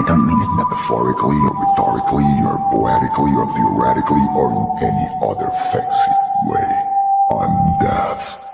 don't mean it metaphorically or rhetorically or poetically or theoretically or in any other fancy way. I'm deaf.